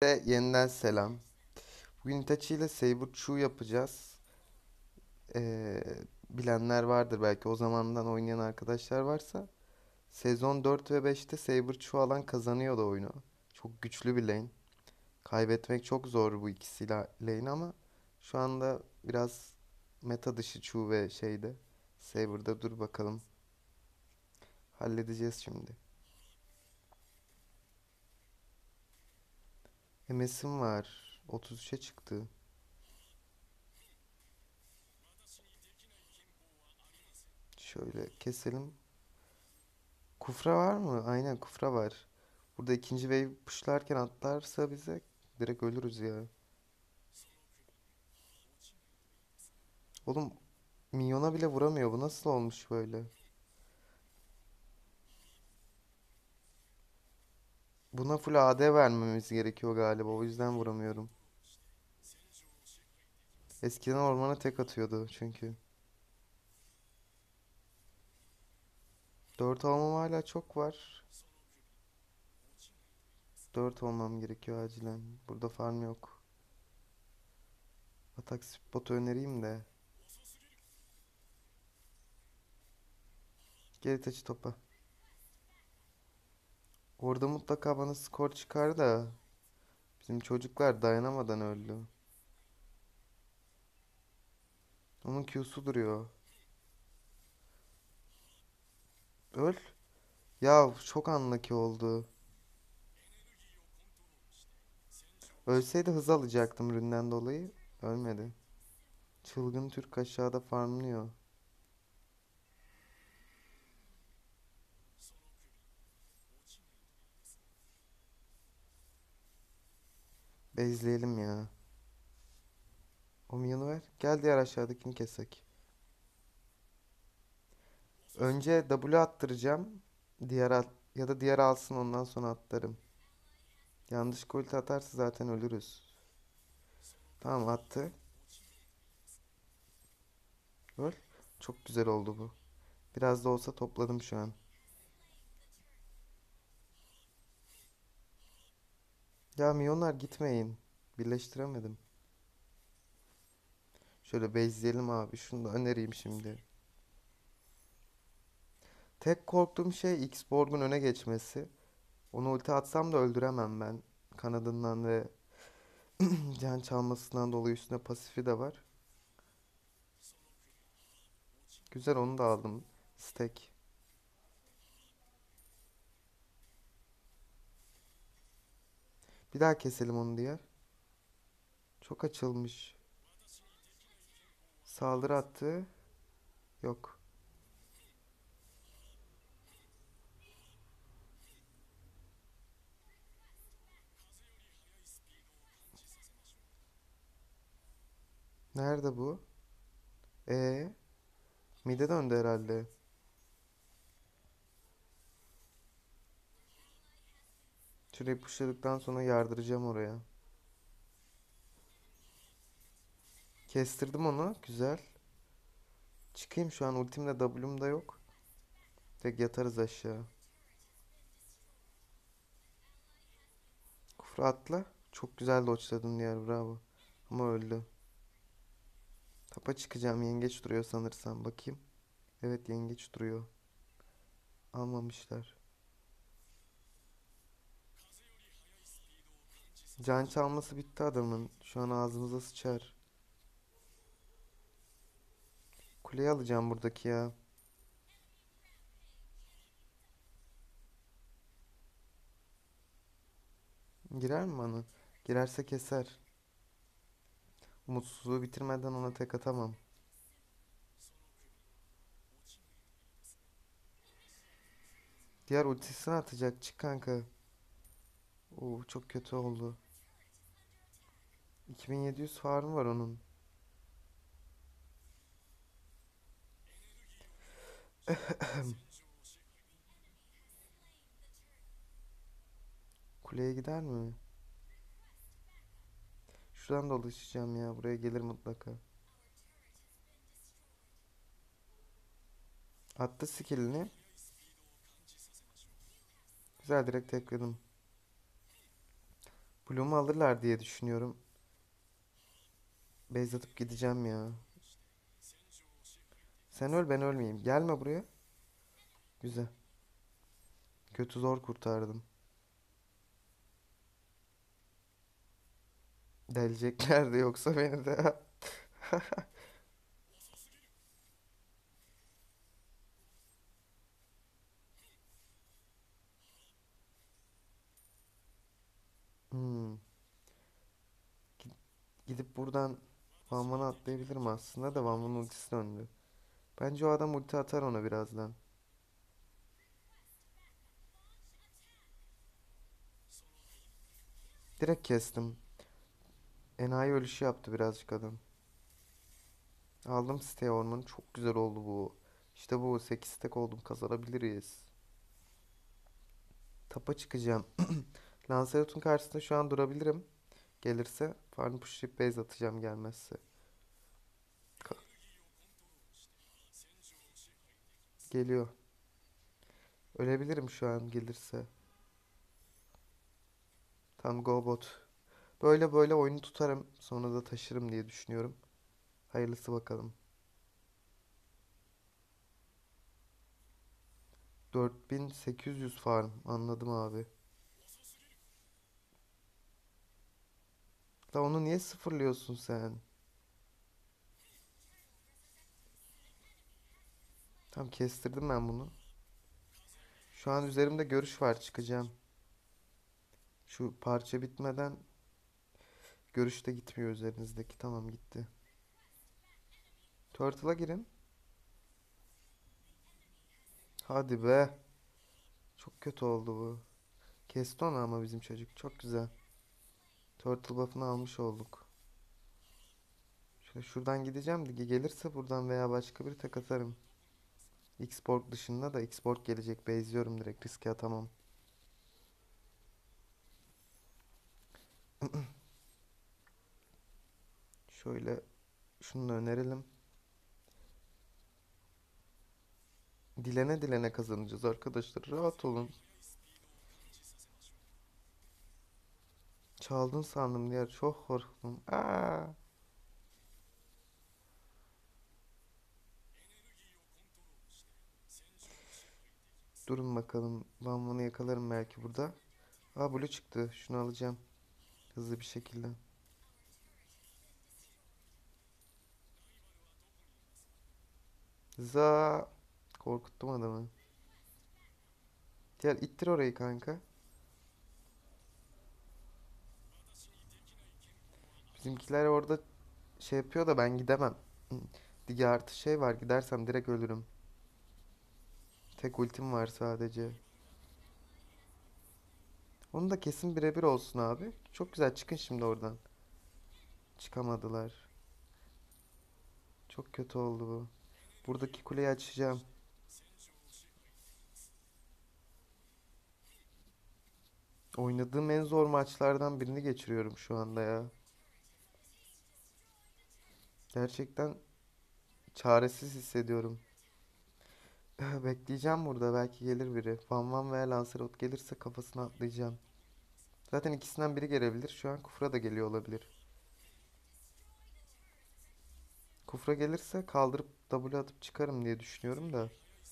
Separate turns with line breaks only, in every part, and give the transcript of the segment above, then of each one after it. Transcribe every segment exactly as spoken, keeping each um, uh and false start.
Herkese yeniden selam. Bugün Itachi ile Saber Chu yapacağız. Ee, Bilenler vardır belki o zamandan oynayan arkadaşlar varsa. Sezon dört ve beşte Saber Chu alan kazanıyordu oyunu. Çok güçlü bir lane. Kaybetmek çok zor bu ikisiyle lane ama şu anda biraz meta dışı Chu ve şeyde. Saber'da dur bakalım. Halledeceğiz şimdi. M S'im var. otuz üçe çıktı. Şöyle keselim. Kufra var mı? Aynen kufra var. Burada ikinci wave pushlarken atlarsa bize direkt ölürüz ya. Oğlum minyona bile vuramıyor. Bu nasıl olmuş böyle? Buna full A D vermemiz gerekiyor galiba. O yüzden vuramıyorum. Eskiden ormana tek atıyordu çünkü. Dört olmam hala çok var. Dört olmam gerekiyor acilen. Burada farm yok. Atak spot önereyim de. Geri taşı topa. Orada mutlaka bana skor çıkar da. Bizim çocuklar dayanamadan öldü. Onun Q'su duruyor. Öl. Ya çok unlucky oldu. Ölseydi hız alacaktım ründen dolayı. Ölmedi. Çılgın Türk aşağıda farmlıyor. Bezleyelim ya. O minyonu ver. Gel diğer aşağıdakini kesek. Önce W attıracağım. Diğer at ya da diğer alsın ondan sonra atlarım. Yanlış ulti atarsa zaten ölürüz. Tamam attı. Öl. Çok güzel oldu bu. Biraz da olsa topladım şu an. Ya minyonlar gitmeyin. Birleştiremedim. Şöyle bezleyelim abi. Şunu da önereyim şimdi. Tek korktuğum şey X-Borg'un öne geçmesi. Onu ulti atsam da öldüremem ben. Kanadından ve can çalmasından dolayı üstüne pasifi de var. Güzel onu da aldım. Stack. Bir daha keselim onu diğer. Çok açılmış. Saldırı attı. Yok. Nerede bu? E Mide döndü herhalde. Şurayı pushladıktan sonra yardıracağım oraya. Kestirdim onu. Güzel. Çıkayım şu an ultimde W'm da yok. Tek yatarız aşağı. Kufra atla. Çok güzel dodge'ladın diğer bravo. Ama öldü. Tapa çıkacağım. Yengeç duruyor sanırsam. Bakayım. Evet yengeç duruyor. Almamışlar. Can çalması bitti adamın. Şu an ağzımıza sıçar. Kuleyi alacağım buradaki ya. Girer mi bana? Girerse keser. Umutsuzluğu bitirmeden ona tek atamam. Diğer ultisini atacak. Çık kanka. Oo çok kötü oldu. iki bin yedi yüz farm var onun. Kuleye gider mi? Şuradan dolaşacağım ya. Buraya gelir mutlaka. Attı skillini. Güzel direkt tekledim. Bloom'u alırlar diye düşünüyorum. Base atıp gideceğim ya. Sen öl ben ölmeyeyim. Gelme buraya. Güzel. Kötü zor kurtardım. Deleceklerdi yoksa beni de. Hmm. Gidip buradan Van Van'a atlayabilirim aslında da Van Van ultisi döndü. Bence o adam ulti atar ona birazdan. Direkt kestim. Enayi ölüşü yaptı birazcık adam. Aldım siteye ormanı. Çok güzel oldu bu. İşte bu sekiz stack oldum. Kazanabiliriz. Tapa çıkacağım. Lancelot'un karşısında şu an durabilirim. Gelirse farm pushlayıp base atacağım gelmezse. Ka- Geliyor. Ölebilirim şu an gelirse. Tam go bot. Böyle böyle oyunu tutarım. Sonra da taşırım diye düşünüyorum. Hayırlısı bakalım. dört bin sekiz yüz farm. Anladım abi. Da onu niye sıfırlıyorsun sen? Tam kestirdim ben bunu. Şu an üzerimde görüş var çıkacağım. Şu parça bitmeden görüş de gitmiyor üzerinizdeki. Tamam gitti. Turtle'a girin. Hadi be. Çok kötü oldu bu. Kesti onu ama bizim çocuk. Çok güzel. Turtle buff'ını almış olduk. Şöyle şuradan gideceğim de gelirse buradan veya başka bir tek atarım. X-Borg dışında da X-Borg gelecek. Base'liyorum direkt. Riske atamam. Şöyle şunu da önerelim. Dilene dilene kazanacağız arkadaşlar. Rahat olun. Çaldın sandım diğer. Çok korktum. Aa! Durun bakalım. Ben bunu yakalarım belki burada. Aa blue çıktı. Şunu alacağım. Hızlı bir şekilde. Za korkuttum adamı. Gel ittir orayı kanka. Bizimkiler orada şey yapıyor da ben gidemem. Dige artı şey var. Gidersem direkt ölürüm. Tek ultim var sadece. Onu da kesin birebir olsun abi. Çok güzel çıkın şimdi oradan. Çıkamadılar. Çok kötü oldu bu. Buradaki kuleyi açacağım. Oynadığım en zor maçlardan birini geçiriyorum şu anda ya. Gerçekten çaresiz hissediyorum. Bekleyeceğim burada. Belki gelir biri. Van Van veya Lancelot gelirse kafasına atlayacağım. Zaten ikisinden biri gelebilir. Şu an Kufra da geliyor olabilir. Kufra gelirse kaldırıp W atıp çıkarım diye düşünüyorum da.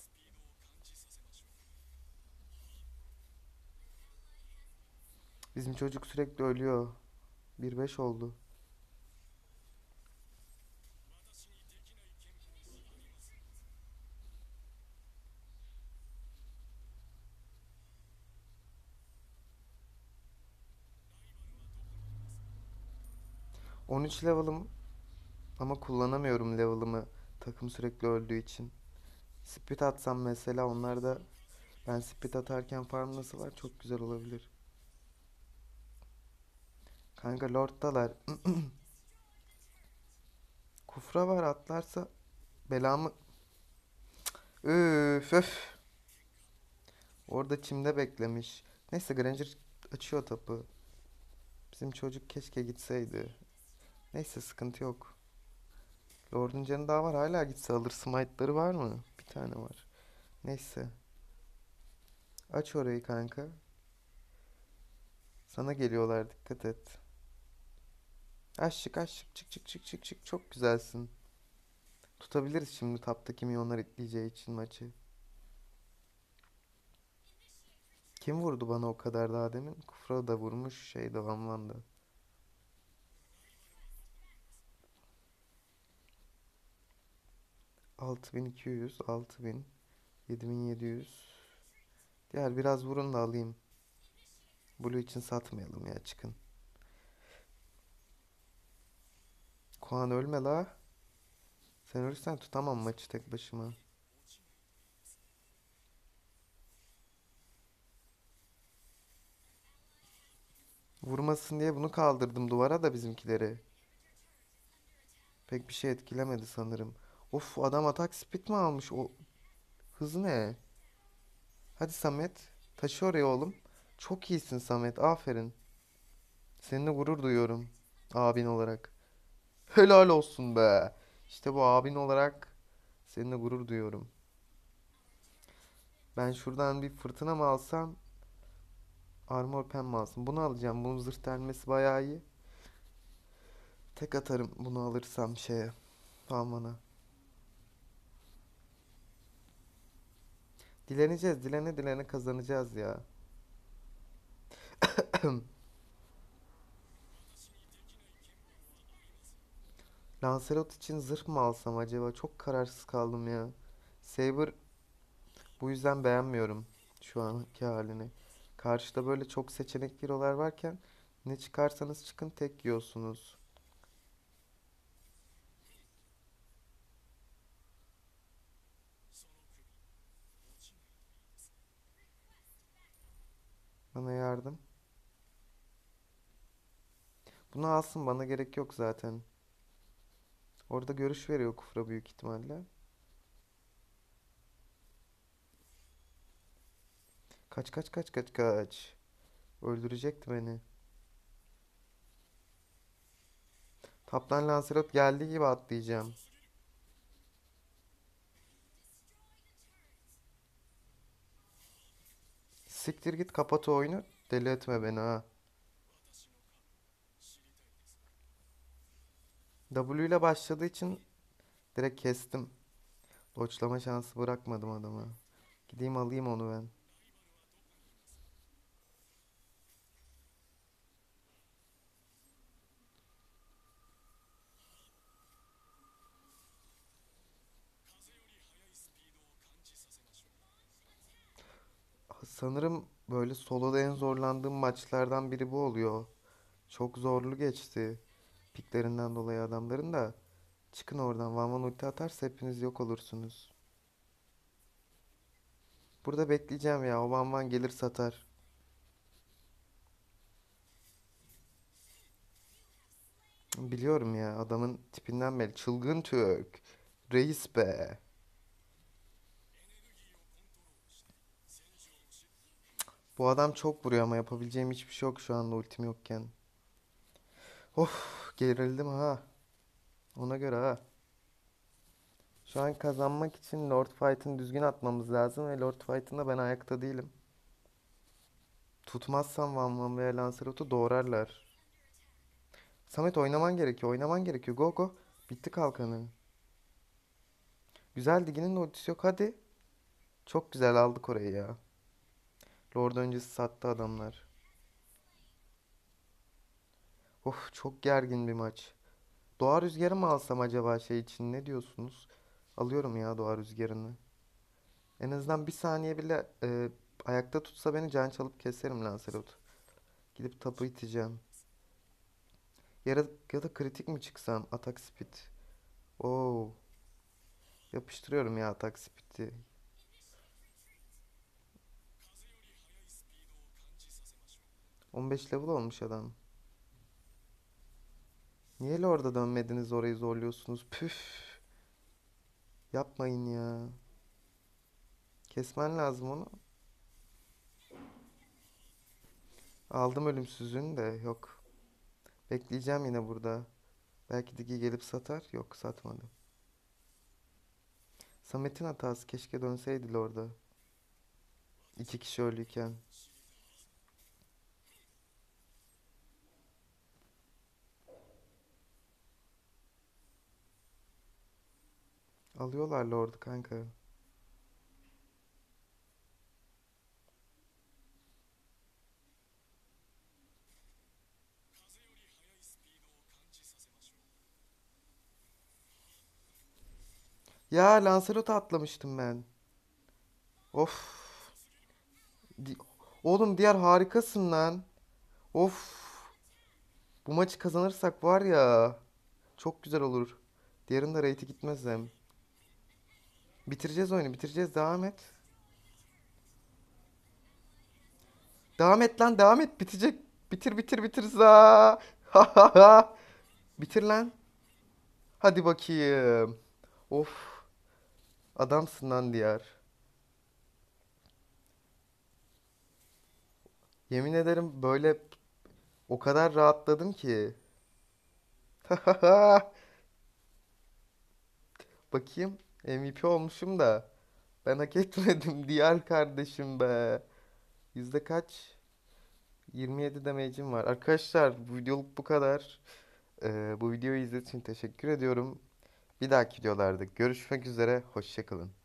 Bizim çocuk sürekli ölüyor. bir beş oldu. on üç level'ım ama kullanamıyorum level'ımı. Takım sürekli öldüğü için. Split atsam mesela onlar da ben split atarken farm nasıl var çok güzel olabilir. Kanka Lord'dalar. Kufra var atlarsa belamı. Üf öf. Orada çimde beklemiş. Neyse Granger açıyor topu. Bizim çocuk keşke gitseydi. Neyse sıkıntı yok. Lord'un canı daha var hala gitse alır. Smite'ları var mı? Bir tane var. Neyse. Aç orayı kanka. Sana geliyorlar, dikkat et. Aşık aşık, çık çık çık çık çık, çok güzelsin. Tutabiliriz şimdi taptaki milyonlar itleyeceği için maçı. Kim vurdu bana o kadar daha demin? Kufra da vurmuş, şey de Van da. altı bin iki yüz, altı bin, yedi bin yedi yüz. Diğer biraz vurun da alayım. Blue için satmayalım ya, çıkın. Kuan ölme la. Sen ölürsen tutamam maçı tek başıma. Vurmasın diye bunu kaldırdım duvara da bizimkileri. Pek bir şey etkilemedi sanırım. Of, adam atak speed mi almış? O hız ne? Hadi Samet. Taşı oraya oğlum. Çok iyisin Samet. Aferin. Seninle gurur duyuyorum. Abin olarak. Helal olsun be. İşte bu, abin olarak seninle gurur duyuyorum. Ben şuradan bir fırtına mı alsam? Armor pen mi alsam? Bunu alacağım. Bunun zırh delmesi bayağı iyi. Tek atarım bunu alırsam şeye. Almana. Dileneceğiz. Dilene dilene kazanacağız ya. Lancelot için zırh mı alsam acaba? Çok kararsız kaldım ya. Saber bu yüzden beğenmiyorum şu anki halini. Karşıda böyle çok seçenek hero'lar varken ne çıkarsanız çıkın tek yiyorsunuz. Bana yardım. Bunu alsın, bana gerek yok zaten. Orada görüş veriyor Kufra büyük ihtimalle. Kaç kaç kaç kaç kaç. Öldürecekti beni. Taptan Lancelot geldiği gibi atlayacağım. Siktir git, kapat o oyunu. Deli etme beni ha. W ile başladığı için direkt kestim. Doçlama şansı bırakmadım adama. Gideyim alayım onu ben. Sanırım böyle soloda en zorlandığım maçlardan biri bu oluyor. Çok zorlu geçti. Piklerinden dolayı adamların da. Çıkın oradan. Van Van ulti atarsa hepiniz yok olursunuz. Burada bekleyeceğim ya. O Van Van gelir satar. Biliyorum ya, adamın tipinden belli. Çılgın Türk. Reis be. Bu adam çok vuruyor ama yapabileceğim hiçbir şey yok şu anda ultim yokken. Of, gerildim ha. Ona göre ha. Şu an kazanmak için Lord Fight'ını düzgün atmamız lazım ve Lord Fight'ında ben ayakta değilim. Tutmazsam Van Van veya Lancelot'u doğrarlar. Samet, oynaman gerekiyor, oynaman gerekiyor. Go go. Bitti kalkanı. Güzel, Digi'nin de ultisi yok, hadi. Çok güzel aldık orayı ya. Lord öncesi sattı adamlar. Of, çok gergin bir maç. Doğa rüzgarı mı alsam acaba şey için, ne diyorsunuz? Alıyorum ya doğa rüzgarını. En azından bir saniye bile e, ayakta tutsa beni can çalıp keserim Lancelot. Gidip tapu iteceğim. Ya da, ya da kritik mi çıksam? Atak speed. Oo, yapıştırıyorum ya atak speed'i. on beş level olmuş adam. Niye orada dönmediniz, orayı zorluyorsunuz? Püf. Yapmayın ya. Kesmen lazım onu. Aldım ölümsüzlüğünü de yok. Bekleyeceğim yine burada. Belki Digi gelip satar. Yok, satmadı. Samet'in hatası, keşke dönseydi orada. İki kişi ölüyken. Alıyorlar Lord'u kanka. Ya Lancelot'a atlamıştım ben. Of. Di- Oğlum diğer harikasın lan. Of. Bu maçı kazanırsak var ya. Çok güzel olur. Diğerinde rate'i gitmez hem. Bitireceğiz oyunu, bitireceğiz. Devam et. Devam et lan, devam et. Bitecek. Bitir bitir bitir za. Ha ha ha. Bitir lan. Hadi bakayım. Of. Adamsın lan diğer. Yemin ederim böyle o kadar rahatladım ki. Ha ha ha. Bakayım. M V P olmuşum da. Ben hak etmedim diğer kardeşim be. Yüzde kaç? yirmi yedi damage'im var. Arkadaşlar bu videoluk bu kadar. Ee, bu videoyu izlediğiniz için teşekkür ediyorum. Bir dahaki videolarda görüşmek üzere. Hoşça kalın.